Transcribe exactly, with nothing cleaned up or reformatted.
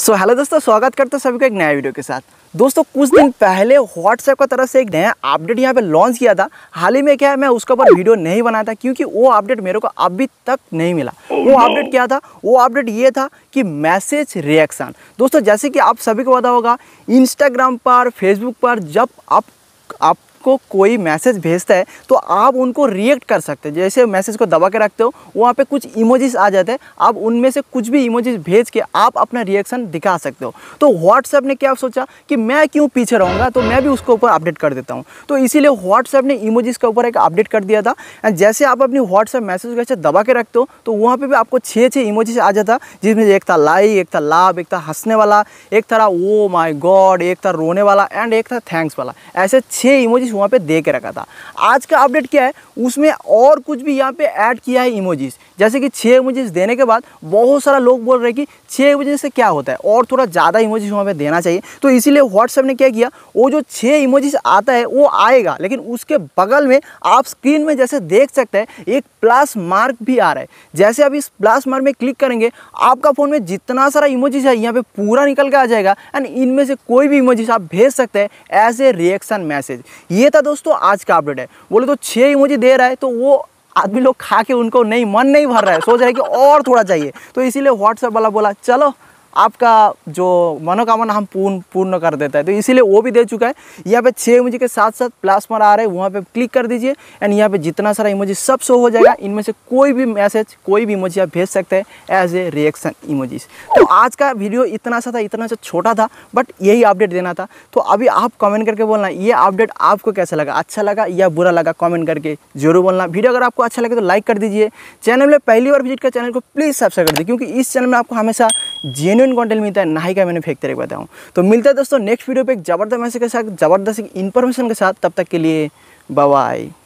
So hello दोस्तों, स्वागत करते हैं सभी को एक नया वीडियो के साथ। दोस्तों कुछ दिन पहले व्हाट्सएप का तरफ से एक नया अपडेट यहाँ पे लॉन्च किया था। हाल ही में क्या है, मैं उसके ऊपर वीडियो नहीं बनाया था क्योंकि वो अपडेट मेरे को अभी तक नहीं मिला। वो अपडेट क्या था? वो अपडेट ये था कि मैसेज रिएक्शन। दोस्तों जैसे कि आप सभी को पता होगा, इंस्टाग्राम पर, फेसबुक पर जब आप आप को कोई मैसेज भेजता है तो आप उनको रिएक्ट कर सकते हैं। जैसे मैसेज को दबा के रखते हो, वहाँ पे कुछ इमोजीज आ जाते हैं, आप उनमें से कुछ भी इमोजीज भेज के आप अपना रिएक्शन दिखा सकते हो। तो व्हाट्सएप ने क्या सोचा कि मैं क्यों पीछे रहूँगा, तो मैं भी उसके ऊपर अपडेट कर देता हूँ। तो इसीलिए व्हाट्सएप ने इमोजीज के ऊपर एक अपडेट कर दिया था। एंड जैसे आप अपनी व्हाट्सएप मैसेज को ऐसे दबा के रखते हो तो वहाँ पर भी आपको छः छः इमोजीज आ जाता, जिसमें एक था लाइक, एक था लाभ, एक था हंसने वाला, एक था ओ माई गॉड, एक था रोने वाला एंड एक था थैंक्स वाला। ऐसे छः इमोजीज वहाँ पे दे के रखा था। आज का अपडेट क्या है, उसमें और कुछ भी यहाँ पे ऐड किया है इमोजीज। जैसे कि छः इमोजीज देने के बाद बहुत सारा लोग बोल रहे हैं कि छः इमोजीज से क्या होता है, और थोड़ा ज़्यादा इमोजीज वहाँ पे देना चाहिए। तो इसीलिए व्हाट्सएप ने क्या किया, वो जो छः इमोजीज आता है वो आएगा, लेकिन उसके बगल में आप स्क्रीन में जैसे देख सकते हैं एक प्लस मार्क भी आ रहा है। जैसे आप इस प्लस मार्क में क्लिक करेंगे, आपका फ़ोन में जितना सारा इमोजीज है यहाँ पे पूरा निकल के आ जाएगा एंड इनमें से कोई भी इमोजीज आप भेज सकते हैं एज ए रिएक्शन मैसेज। ये था दोस्तों आज का अपडेट है। बोले तो छः इमोजी दे रहा है तो वो आदमी लोग खा के उनको नहीं मन नहीं भर रहा है, सोच रहे हैं कि और थोड़ा चाहिए। तो इसीलिए व्हाट्सएप वाला बोला चलो आपका जो मनोकामना हम पूर्ण पूर्ण कर देता है। तो इसीलिए वो भी दे चुका है। यहाँ पे छः इमोजी के साथ साथ प्लस मार आ रहे हैं, वहाँ पे क्लिक कर दीजिए एंड यहाँ पे जितना सारा इमोजी सब शो हो जाएगा। इनमें से कोई भी मैसेज, कोई भी इमोजी आप भेज सकते हैं एज ए रिएक्शन इमोजीज। तो आज का वीडियो इतना सा था, इतना सा छोटा था, बट यही अपडेट देना था। तो अभी आप कमेंट करके बोलना ये अपडेट आपको कैसा लगा, अच्छा लगा या बुरा लगा, कमेंट करके जरूर बोलना। वीडियो अगर आपको अच्छा लगे तो लाइक कर दीजिए। चैनल में पहली बार विजिट कर चैनल को प्लीज़ सब्सक्राइब कर दीजिए, क्योंकि इस चैनल में आपको हमेशा जेन्युइन कंटेंट मिलता है, ना ही का मैंने फेंकते रह बताऊँ। तो मिलता है दोस्तों नेक्स्ट वीडियो पे एक जबरदस्त मैसेज के साथ, जबरदस्त इन्फॉर्मेशन के साथ। तब तक के लिए बाय बाय।